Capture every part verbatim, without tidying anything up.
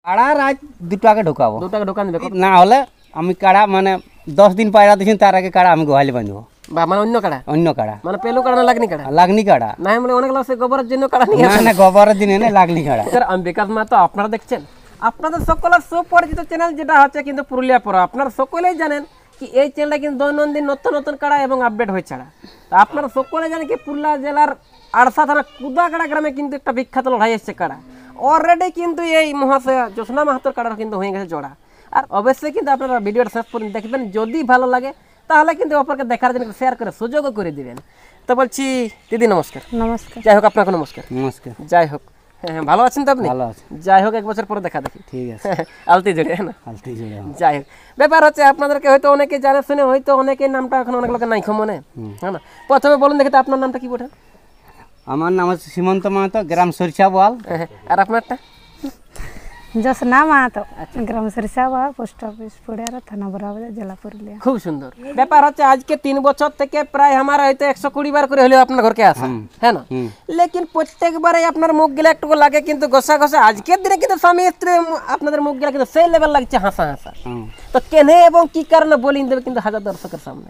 কাড়া রাত দুটো আগে ঢোকাবো, দুটো আগে ঢোকান দেবে না হলে আমি কাড়া মানে দশ দিন পায়রা দিয়েছি তার আগে কাড়া আমি গোহালি বাঁধবো। বা মানে অন্য কাড়া, অন্য কাড়া মানে পেলু কাড়া না লাগনি কাড়া? লাগনি কাড়া না মানে অনেক লোক গোবরের জন্য কাড়া নিয়ে না না গোবরের দিনে না লাগনি কাড়া। স্যার আমি বিকাশ মাহাতো, আপনারা দেখছেন আপনাদের সকলের সুপরিচিত চ্যানেল যেটা হচ্ছে কিন্তু পুরুলিয়া পড়া। আপনারা সকলেই জানেন কি এই চ্যানেলটা কিন্তু দৈনন্দিন নতুন নতুন কাড়া এবং আপডেট হয়ে ছাড়া। তো আপনারা সকলে জানেন কি পুরুলিয়া জেলার আড়সা থানা কুদাকাড়া গ্রামে কিন্তু একটা বিখ্যাত লড়াই এসছে কাড়া। অলরেডি কিন্তু এই মহাশয়া জ্যোৎস্না মাহাতোর কাড়া কিন্তু হয়ে গেছে জোড়া। আর অবশ্যই কিন্তু আপনারা ভিডিওটা শেষ পর্যন্ত দেখবেন, যদি ভালো লাগে তাহলে কিন্তু অপরকে দেখার জন্য শেয়ার করে সুযোগও করে দিবেন। তো বলছি দিদি নমস্কার। নমস্কার। যাই হোক আপনাকে নমস্কার। নমস্কার। যাই হোক হ্যাঁ ভালো আছেন তো আপনি? ভালো আছি। যাই হোক এক বছর পরে দেখা দেখি। ঠিক আছে। আলতি জোড়ে হ্যাঁ না? আলতি জোড়ে। যাই হোক ব্যাপার হচ্ছে আপনাদেরকে হয়তো অনেকে জানে শুনে, হয়তো অনেকে নামটা এখন অনেক লোকের নাই মনে, হ্যাঁ না? প্রথমে বলুন দেখি তো আপনার নামটা কি বটে? আমার নাম হচ্ছে সীমন্ত মাহাতো, গ্রাম সরিষা বল। আর আপনারটা? জ্যোৎস্না মাহাতো, গ্রাম সরিষাবা, পোস্ট অফিস পুড়িয়ারা, থানা বরাবাজার, জেলা পুরুলিয়া। খুব সুন্দর। ব্যাপার হচ্ছে আজকে তিন বছর থেকে প্রায় আমার হয়তো একশো কুড়ি বার করে হলেও আপনার ঘরকে আসা, হ্যাঁ না? লেকিন প্রত্যেকবারে আপনার মুখ গেলে একটু লাগে কিন্তু ঘষা ঘষা। আজকের দিনে কিন্তু স্বামী স্ত্রী আপনাদের মুখ গেলে কিন্তু সেই লেভেল লাগছে হাসা হাসা। তো কেনে এবং কি কারণে বলিন দেবে কিন্তু হাজার দর্শকের সামনে।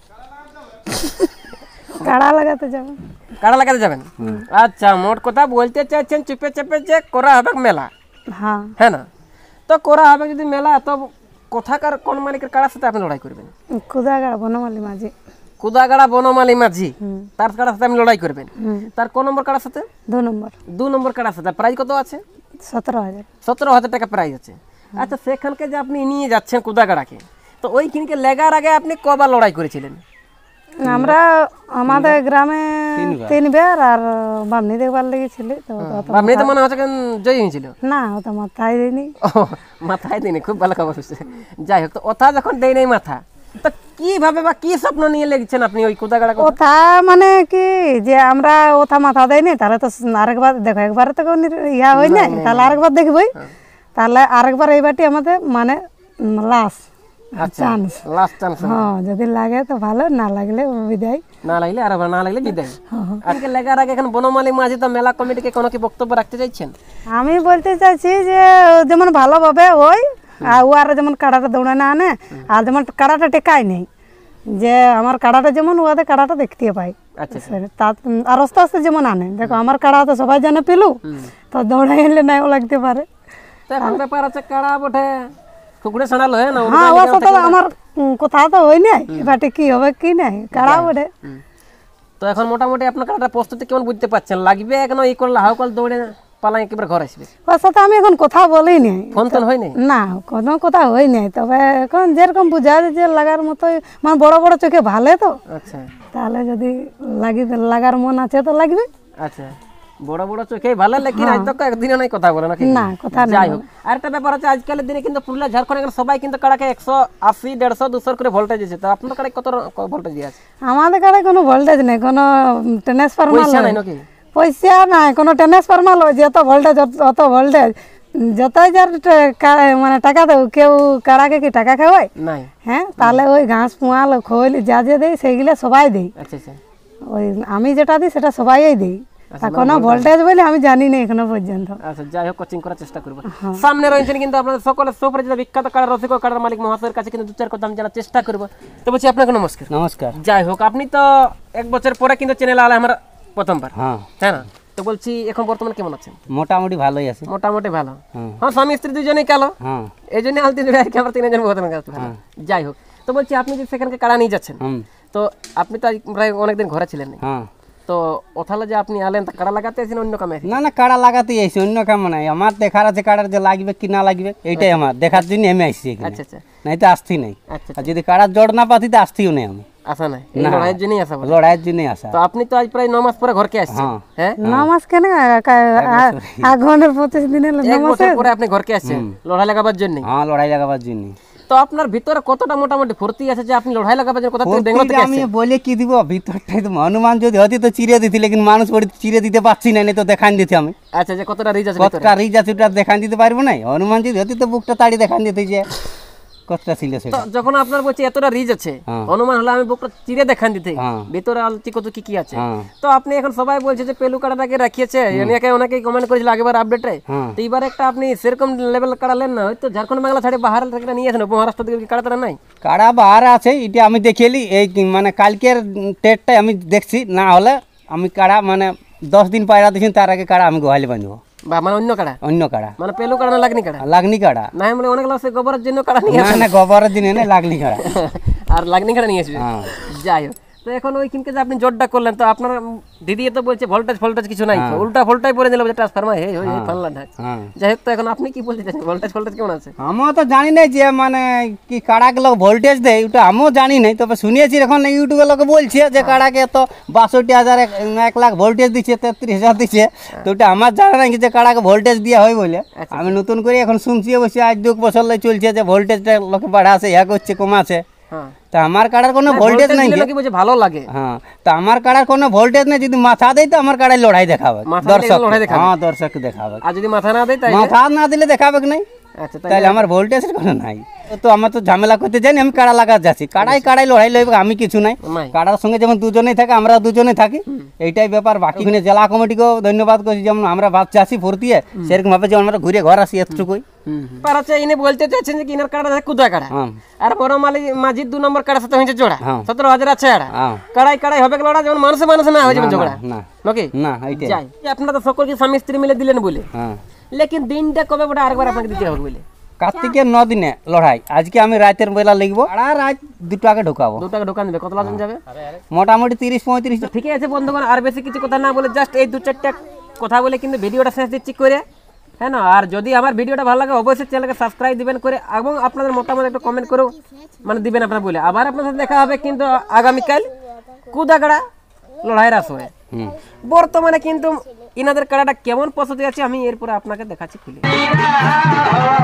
কাড়া লাগাতে যাবেন? কাড়া লাগাতে যাবেন, আচ্ছা। মোট কথা বলতে চাইছেন চেপে চেপে যে করা হবে মেলা, হ্যাঁ হ্যাঁ না? তো করা হবে যদি মেলা, তো কোথাকার কোন মালিকের কাড়ার সাথে আপনি লড়াই করবেন? কুদাগাড়া বনমালী মাঝি। কুদাগাড়া বনমালী মাঝি, তার কাড়ার সাথে আপনি লড়াই করবেন। তার কোন নম্বর কাড়ার সাথে? দু নম্বর। দু নম্বর কাড়ার সাথে। প্রাইজ কত আছে? সতেরো হাজার। সতেরো হাজার টাকা প্রাইজ আছে। আচ্ছা সেখানকে যে আপনি নিয়ে যাচ্ছেন কুদাগাড়াকে, তো ওইখানকে লেগার আগে আপনি কবার লড়াই করেছিলেন? আমরা আমাদের গ্রামে তিনবার, আর বামনি দেখবার লেগেছিল। আপনি তো মনে হচ্ছে জয়ী হয়েছিল? না ওটা মাথায় দিইনি। মাথায় দিইনি, খুব ভালো খবর হচ্ছে। যাই হোক, তো ওটা যখন দেয় নাই মাথা, তো কিভাবে বা কি স্বপ্ন নিয়ে লেগেছেন আপনি ওই কুদাগাড়া? ওথা মানে কি যে আমরা ওথা মাথা দেয়নি, তাহলে তো আরেকবার দেখো, একবারে তো ইয়া হয় নাই, তাহলে আরেকবার দেখবই। তাহলে আরেকবার এই বাটি আমাদের মানে লাস্ট চান্স, লাস্ট চান্স। হ্যাঁ যদি লাগে তো ভালো, না লাগলে বিদায়, না লাগলে আর না লাগলে বিদায়। আজকে লেগার আগে এখন বনমালী মাঝি তো মেলা কমিটিকে কোনো কি বক্তব্য রাখতে চাইছেন? আমি বলতে চাইছি যে যেমন ভালোভাবে ওই আর ও আর যেমন কাড়াটা দৌড়ে না আনে, আর যেমন কাড়াটা টেকায় নেই, যে আমার কাড়াটা যেমন ওদের কাড়াটা দেখতে পাই। আচ্ছা আর আস্তে আস্তে যেমন আনে, দেখো আমার কাড়া তো সবাই জানে পেলু, তো দৌড়াই এলে নাইও লাগতে পারে। এখন ব্যাপার আছে কাড়া বটে কুকুরে ছাড়ালো, হ্যাঁ না? হ্যাঁ ও তো আমার কথা তো হই নাই, এবারে কি হবে কি নাই কাড়া বটে। তো এখন মোটামুটি আপনার কাড়াটা প্রস্তুতি কেমন বুঝতে পারছেন? লাগবে এখন এই করলে হাউ কল দৌড়ে পালাই একেবারে ঘর আসবে? ওর সাথে আমি এখন কথা বলি নাই, ফোন টোন হয় নাই, না কোনো কথা হয় নাই। তবে এখন যেরকম বুঝা যে লাগার মতো, মানে বড় বড় চোখে ভালো তো। আচ্ছা তাহলে যদি লাগি লাগার মন আছে তো লাগবে। আচ্ছা বড় বড় চোখে ভালো, লেকিন আজ তো একদিনও নাই কথা বলে নাকি? না কথা নাই। যাই হোক, আরেকটা ব্যাপার আছে আজকালের দিনে কিন্তু পুরুলিয়া ঝাড়খণ্ড সবাই কিন্তু কাড়াকে একশো আশি দেড়শো দুশো করে ভোল্টেজ আছে। তো আপনার কাড়ায় কত ভোল্টেজ আছে? আমাদের কাড়ায় কোনো ভোল্টেজ নেই, কোনো ট্রান্সফরমার নাই নাকি? পয়সা নাই, কোনো ট্রান্সফরমার যত ভোল্টেজ অত ভোল্টেজ, যতই যার মানে টাকা দেও, কেউ কাড়াকে কি টাকা খাওয়ায় নাই? হ্যাঁ তাহলে ওই ঘাস পুয়াল খোল যা যে দেয় সেইগুলা সবাই দেয়। আচ্ছা আচ্ছা ওই আমি যেটা দিই সেটা সবাই দেই, কোনো ভোল্টেজ বলে আমি জানি না এখনো পর্যন্ত। আচ্ছা যাই হোক, কোচিং করার চেষ্টা করব। সামনে রয়েছেন কিন্তু আপনাদের সকলের সুপরিচিত বিখ্যাত কাড়া রসিক ও কাড়ার মালিক মহাশয়ের কাছে কিন্তু দু চার কথা আমি জানার চেষ্টা করব। তো বলছি আপনাকে নমস্কার। নমস্কার। যাই হোক, আপনি তো এক বছর পরে কিন্তু চ্যানেলে আলে আমার প্রথমবার, হ্যাঁ হ্যাঁ না? তো বলছি এখন বর্তমানে কেমন আছেন? মোটামুটি ভালোই আছে। মোটামুটি ভালো, হ্যাঁ। স্বামী স্ত্রী দুজনেই কালো, হ্যাঁ, এই জন্য আলতি আর কি আমরা তিনজন প্রথমে কাছে ভালো। যাই হোক, তো বলছি আপনি যে সেখানকে কাড়া নিয়ে যাচ্ছেন, তো আপনি তো প্রায় অনেকদিন ঘরে ছিলেন, হ্যাঁ, তো ওথালে যে আপনি আলেন তা কাড়া লাগাতে আসেন অন্য কামে? না না কাড়া লাগাতে আইছি, অন্য কাম নাই। আমার দেখার আছে কাড়ার যে লাগবে কি না লাগবে এইটাই আমার দেখার জন্য আমি আইছি এখানে। আচ্ছা আচ্ছা, নাই তো আসতি নাই। আর যদি কাড়ার জড় না পাতি তো আসতিও নাই আমি। আসা নাই, এই লড়াইয়ের জন্যই আসা। লড়াইয়ের জন্যই আসা। তো আপনি তো আজ প্রায় নয় মাস পরে ঘরকে আসছেন, হ্যাঁ? নয় মাস কেন, আগনের পঁচিশ দিনের এক বছর পরে আপনি ঘরকে আসছেন লড়াই লাগাবার জন্য। হ্যাঁ লড়াই লাগাবার জন্য। তো আপনার ভিতরে কতটা মোটামুটি ফুর্তি আছে যে আপনি লড়াই লাগাবার জন্য? কথা থেকে বেঙ্গল থেকে আমি বলে কি দিব, ভিতরটাই তো হনুমান যদি হতি তো চিরে দিতি, লেকিন মানুষ পড়ি চিরে দিতে পারছি না, তো দেখান দিতে আমি। আচ্ছা যে কতটা রিজ আছে, কতটা রিজ আছে ওটা দেখান দিতে পারবো না। হনুমান যদি হতি তো বুকটা তাড়ি দেখান দিতে, যে কতটা ছিল তো সেটা যখন আপনার বলছে এতটা রিচ আছে, হ্যাঁ। অনুমান হলো আমি বুকটা চিরে দেখান দিতে হ্যাঁ। ভিতরে আলতি কত কি কি আছে। হ্যাঁ। তো আপনি এখন সবাই বলছে যে পেলু কাড়াটাকে রাখিয়েছে, অনেকে অনেকেই কমেন্ট করেছিল আগেবার আপডেটে। হ্যাঁ। তো এবার একটা আপনি সেরকম লেভেল কাড়ালেন না, হয়তো ঝাড়খণ্ড বাংলা ছাড়ে বাহার থেকে নিয়ে আসেন, মহারাষ্ট্র থেকে কাড়া তারা নাই। কাড়া বাহার আছে, এটা আমি দেখিয়েলি এই কি- মানে কালকের টেটটাই আমি দেখছি, না হলে আমি কাড়া মানে দশ দিন পায়রা দিয়েছি, তার আগে কাড়া আমি গোহালি বাঁধবো, বা মানে অন্য কাড়া, অন্য কাড়া মানে পেলু কাড়া না লাগনি কাড়া, লাগনি কাড়া না বলে অনেক লোক সে গোবরের জন্য কাড়া নিয়ে না না গোবরের দিনে না লাগনি কাড়া আর লাগনি কাড়া নিয়ে আসবে। হ্যাঁ। যাই হোক, তো এখন ওইখানকে যে আপনি জোরটা করলেন, তো আপনার দিদি তো বলছে ভোল্টেজ ভোল্টেজ কিছু নাই, উল্টা ভোল্টাই বলে দিল যে ট্রান্সফরমার হে ওই ফানলা ঢাক। হ্যাঁ। যাই হোক, তো এখন আপনি কি বলতে চাচ্ছেন, ভোল্টেজ ভোল্টেজ কেমন আছে? আমিও তো জানি নাই যে মানে কি কাড়াকে লোক ভোল্টেজ দেয়, ওটা আমিও জানি নাই, তবে শুনিয়েছি এখন ইউটিউবে লোকে বলছে যে কাড়াকে তো বাষট্টি হাজার এক এক লাখ ভোল্টেজ দিচ্ছে, তেত্রিশ হাজার দিচ্ছে, তো ওটা আমার জানা নাই যে কাড়াকে ভোল্টেজ দেওয়া হয় বলে। আমি নতুন করে এখন শুনছি অবশ্যই, আজ দু বছর লাই চলছে যে ভোল্টেজটা লোকে বাড়াছে, ইয়া করছে কমাছে। হ্যাঁ, তা আমার কাড়ার কোনো ভোল্টেজ নাই। কি বলছে ভালো লাগে? হ্যাঁ, তা আমার কাড়ার কোনো ভোল্টেজ নেই, যদি মাথা দেয় তো আমার কাড়ায় লড়াই দেখাবে, মাথা দিলে দর্শক লড়াই দেখাবে? হ্যাঁ দর্শক দেখাবে, আর যদি মাথা না দেয় তাই? মাথা না দিলে দেখাবে কি নাই। আচ্ছা, তাই তাহলে আমার ভোল্টেজের কোনো নাই, তো আমার তো ঝামেলা করতে জানি, আমি কাড়া লাগাতে যাচ্ছি, কাড়াই কাড়াই লড়াই লইবে, আমি কিছু নাই। নাই। কাড়ার সঙ্গে যেমন দুজনেই থাকে, আমরা দুজনেই থাকি, এইটাই ব্যাপার। বাকি মানে জেলা কমিটিকেও ধন্যবাদ করছি, যেমন আমরা বাচ্চা আসি ফুর্তিয়ে, সেরকম ভাবে যেমন আমরা ঘুরে ঘর আসি এতটুকুই। আর হচ্ছে ইনি বলতে চাইছেন যে কিনার কাড়া আছে কুদা কাড়া, হ্যাঁ আর বড় মালি মাঝির দু নম্বর কাড়ার সাথে হয়েছে জোড়া, হ্যাঁ। সতেরো হাজার আছে আড়া। হ্যাঁ। কাড়াই কাড়াই হবে লড়া, যেমন মানুষে মানুষে না হয়ে যাবে ঝগড়া না নাকি? না এইটাই। যাই, আপনারা তো সকলকে স্বামী স্ত্রী মিলে দিলেন বলে, হ্যাঁ, লেকিন দিনটা কবে ওটা আরেকবার আপনাকে দিতে হবে বলে? কার্তিকের ন দিনে লড়াই, আজকে আমি রাতের বেলা লিখবো, কাড়া রাত দুটো আগে ঢুকাবো, দু টাকা দোকান দেবে, কত লাজন যাবে? মোটামুটি তিরিশ পঁয়ত্রিশ। ঠিক আছে বন্ধুগণ, আর বেশি কিছু কথা না বলে জাস্ট এই দু চারটা কথা বলে কিন্তু ভিডিওটা শেষ দিচ্ছি করে, হ্যাঁ না? আর যদি আমার ভিডিওটা ভালো লাগে অবশ্যই চ্যানেলকে সাবস্ক্রাইব দিবেন করে, এবং আপনাদের মতামত একটা কমেন্ট করে মানে দিবেন আপনারা বলে। আবার আপনার সাথে দেখা হবে কিন্তু আগামীকাল কুদাগাড়া লড়াইয়ের আসরে। বর্তমানে কিন্তু ইনাদের কাড়াটা কেমন পছন্দ আছে আমি এরপরে আপনাকে দেখাচ্ছি খুলে।